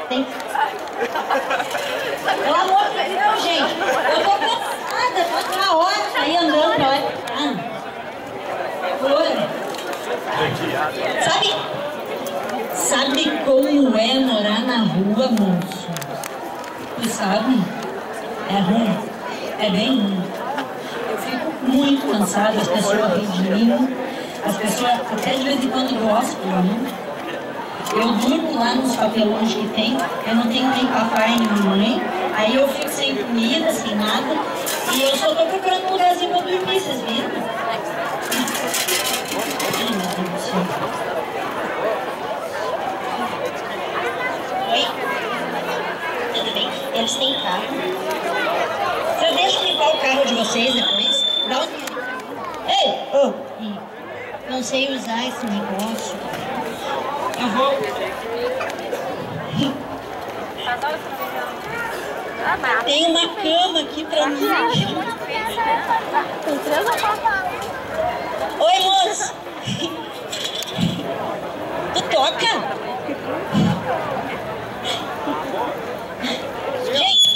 Tem... Pelo amor de Deus, gente. Eu tô cansada, tô uma hora aí andando pra lá. Sabe como é morar na rua, moço? Tu sabe? É ruim. É bem ruim. Eu fico muito cansada, as pessoas riem de mim. As pessoas até de vez em quando gostam de mim. Eu durmo lá nos papelões que tem, eu não tenho nem papai nem mamãe, aí eu fico sem comida, sem nada, e eu só tô procurando um lugarzinho pra dormir, vocês viram? Ai, meu Deus do céu. Oi? Tudo bem? Eles têm carro. Vocês deixam limpar o carro de vocês depois? Dá um... Ei! Oh. Não sei usar esse negócio. Tem uma cama aqui pra mim. Oi, moço. Tu toca? Gente,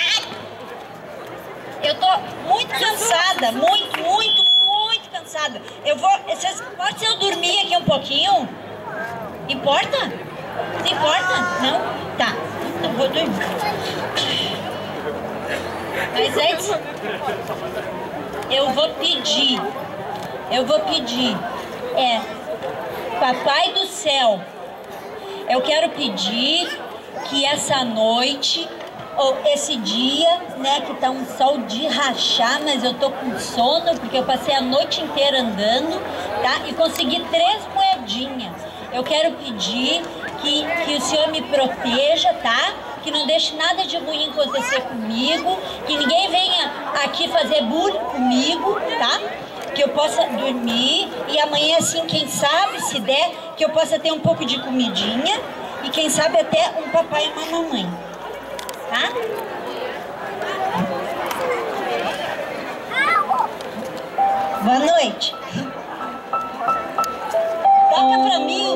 eu tô muito cansada, muito cansada. Eu vou... Pode ser eu dormir aqui um pouquinho? Importa? Não importa? Não? Tá. Então vou dormir. Mas antes, eu vou pedir, Papai do Céu, eu quero pedir que essa noite, ou esse dia, né, que tá um sol de rachar, mas eu tô com sono, porque eu passei a noite inteira andando, tá? E consegui 3 moedinhas. Eu quero pedir que o Senhor me proteja, tá? Que não deixe nada de ruim acontecer comigo, que ninguém venha aqui fazer bullying comigo, tá? Que eu possa dormir e amanhã, assim, quem sabe, se der, que eu possa ter um pouco de comidinha e quem sabe até um papai e uma mamãe, tá? Boa noite. Toca pra mim.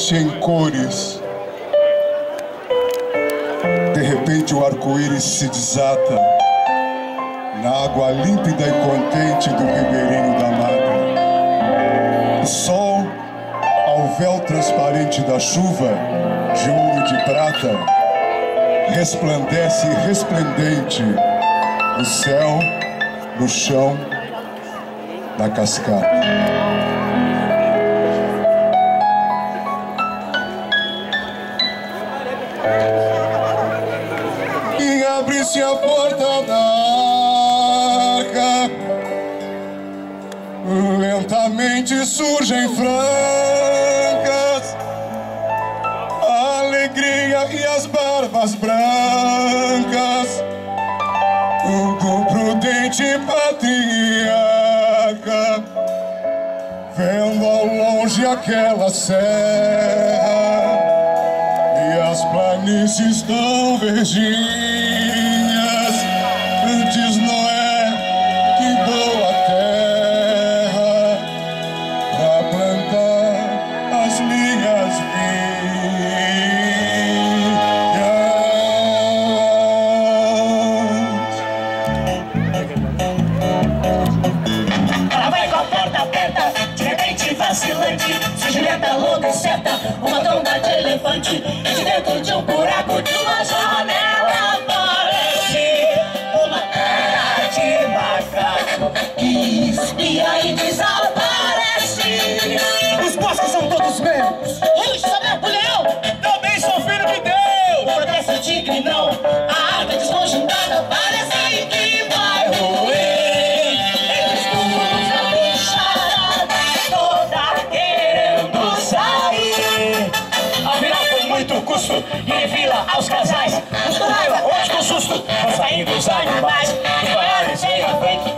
noite em cores. De repente o arco-íris se desata na água límpida e contente do ribeirinho da mata. O sol, ao véu transparente da chuva, de ouro e de prata, resplandece resplendente no céu, no chão, na cascata. E abre-se a porta da arca, lentamente surgem francas a alegria e as barbas brancas do prudente patriarca, vendo ao longe aquela serra e as planícies tão verdinhas. Diz Noé que boa terra pra plantar as minhas vinhas. Ela vai com a porta aberta, de repente vacilante, se Julieta louca e certa, uma onda de elefante, e de dentro de um buraco de uma janela aparece uma cara de macaco que espia e desaparece. Os bosques são todos meus, Ruge, Sabeco, Leão, também sou filho de Deus. Acontece o tigre não, a árvore desconjuntada parece que vai roer. Eles pulos a bicharada toda querendo sair. Afinal com muito custo e revila aos casais, uns com raiva, outros com susto, vão saindo os animais, os maiores vêm à frente.